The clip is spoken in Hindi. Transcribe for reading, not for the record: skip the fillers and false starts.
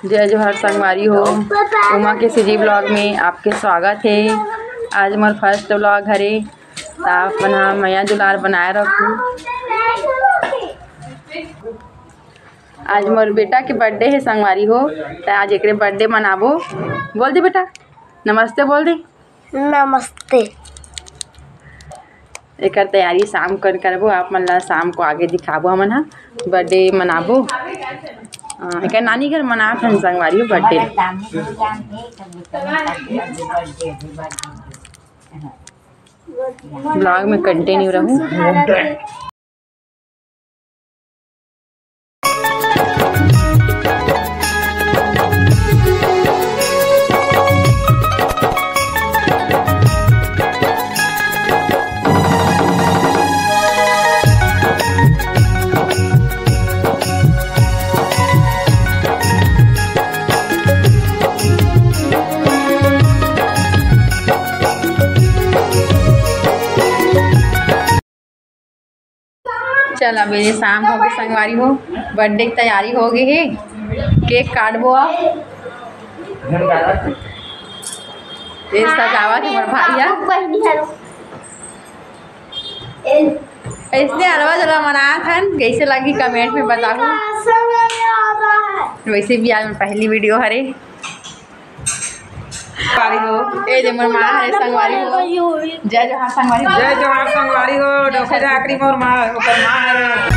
जय जोहर संगवारी हो। उमा के सीजी ब्लॉग में आपके स्वागत है। आज मोर फर्स्ट ब्लॉग हरे आप बना मैया दुलार बनाए रखूँ। आज मोर बेटा के बर्थडे है संगवारी हो, तो आज एक बर्थडे मनाबो। बोल दे बेटा नमस्ते, बोल दे नमस्ते। एक तैयारी शाम कर करबो, आप मन ला शाम को आगे दिखाबो। हमन हा बर्थडे मनाबो। एक नानी घर मना थन संगवारी हो बर्थडे। ब्लॉग में कंटिन्यू रहूं। चल अब ये शाम हो गई संगवारी हो, बर्थडे की तैयारी हो गई है। केक काटबो आप सजावट हमारे भैया इसने हलवा जला मनाया था। कैसे लगी कमेंट में बताओ। वैसे भी आज पहली वीडियो हरे हो। ए जे मोर मां हरे संगवारी हो। जय जोहार संगवारी हो। जय जोहार संगवारी हो। डोखे जाकरी मोर मां ओकर मां हरे।